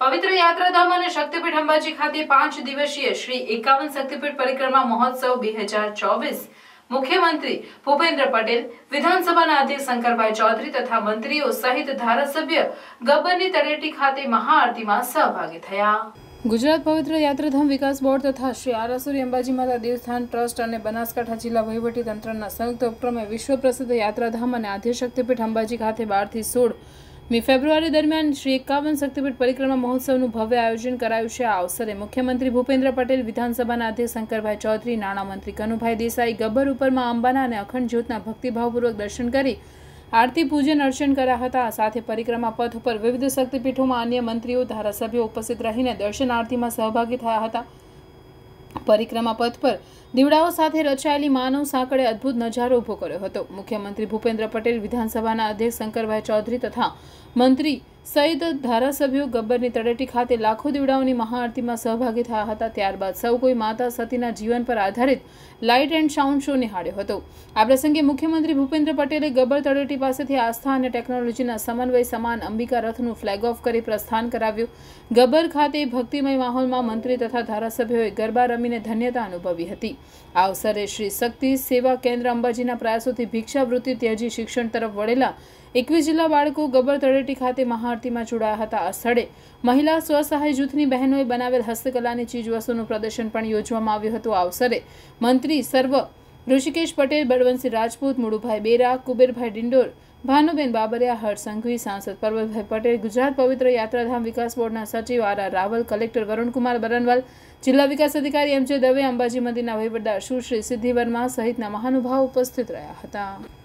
પવિત્ર યાત્રાધામ અને શક્તિપીઠ અંબાજી ખાતે 5 દિવસીય શ્રી 51 શક્તિપીઠ પરિક્રમા મહોત્સવ 2024 મુખ્યમંત્રી ભૂપેન્દ્ર પટેલ, વિધાનસભાના અધ્યક્ષ શંકરભાઈ ચૌધરી તથા મંત્રીઓ સહિત ધારાસભ્ય ગબ્બરની તળેટી ખાતે મહાઆરતીમાં સહભાગી થયા। ગુજરાત પવિત્ર યાત્રાધામ વિકાસ બોર્ડ તથા શ્રી આરાસુરી અંબાજી માતા દેવસ્થાન ટ્રસ્ટ અને બનાસકાંઠા જિલ્લા વહીવટી તંત્રના સંયુક્ત ઉપક્રમે વિશ્વ પ્રસિદ્ધ યાત્રાધામ અને આદ્ય શક્તિપીઠ અંબાજી ખાતે 12 થી 16 ફેબ્રુઆરી દરમિયાન શ્રી 51 શક્તિપીઠ પરિક્રમા મહોત્સવનું ભવ્ય આયોજન કરાયું છે। આ અવસરે મુખ્યમંત્રી ભૂપેન્દ્ર પટેલ, વિધાનસભાના અધ્યક્ષ શંકરભાઈ ચૌધરી, નાણામંત્રી કનુભાઈ દેસાઈ ગબ્બર ઉપરમાં અંબાના અને અખંડ જ્યોતના ભક્તિભાવપૂર્વક દર્શન કરી આરતી પૂજન અર્ચન કર્યા હતા। સાથે પરિક્રમા પથ ઉપર વિવિધ શક્તિપીઠોમાં અન્ય મંત્રીઓ, ધારાસભ્યો ઉપસ્થિત રહીને દર્શન આરતીમાં સહભાગી થયા હતા। પરિક્રમા પથ પર દીવડાઓ સાથે રચાયેલી માનવ સાંકળે અદ્ભુત નજારો ઉભો કર્યો હતો। મુખ્યમંત્રી ભૂપેન્દ્ર પટેલ, વિધાનસભાના અધ્યક્ષ શંકરભાઈ ચૌધરી તથા મંત્રી સહિત ધારાસભ્યો ગબ્બરની તળેટી ખાતે લાખો દીવડાઓની મહાઆરતીમાં સહભાગી થયા હતા। ત્યારબાદ સૌ કોઈ માતા સતીના જીવન પર આધારિત લાઇટ એન્ડ સાઉન્ડ શો નિહાળ્યો હતો। આ પ્રસંગે મુખ્યમંત્રી ભૂપેન્દ્ર પટેલે ગબ્બર તળેટી પાસેથી આસ્થા અને ટેકનોલોજીના સમન્વય સમાન અંબિકા રથનું ફ્લેગ ઓફ કરી પ્રસ્થાન કરાવ્યું। ગબ્બર ખાતે ભક્તિમય માહોલમાં મંત્રી તથા ધારાસભ્યોએ ગરબા રમીને ધન્યતા અનુભવી હતી। આ અવસરે શ્રી શક્તિ સેવા કેન્દ્ર અંબાજીના પ્રયાસોથી ભિક્ષાવૃત્તિ ત્યજી શિક્ષણ તરફ વળેલા 21 જિલ્લા બાળકો ગબ્બર તળેટી ખાતે મહાઆરતીમાં જોડાયા હતા। આ સ્થળે મહિલા સ્વસહાય જૂથની બહેનોએ બનાવેલ હસ્તકલાની ચીજવસ્તુનું પ્રદર્શન પણ યોજવામાં આવ્યું હતું। આ અવસરે મંત્રી સર્વ ઋષિકેશ પટેલ, બળવંતસિંહ રાજપૂત, મુળુભાઈ બેરા, કુબેરભાઈ ડિંડોર, ભાનુબેન બાબરિયા, હર્ષ સંઘવી, સાંસદ પર્વતભાઈ પટેલ, ગુજરાત પવિત્ર યાત્રાધામ વિકાસ બોર્ડના સચિવ આર રાવલ, કલેક્ટર વરુણકુમાર બરનવાલ, જિલ્લા વિકાસ અધિકારી એમ જે દવે, અંબાજી મંદિરના વહીવટદાર સુશ્રી સિદ્ધિ વર્મા સહિતના મહાનુભાવો ઉપસ્થિત રહ્યા હતા।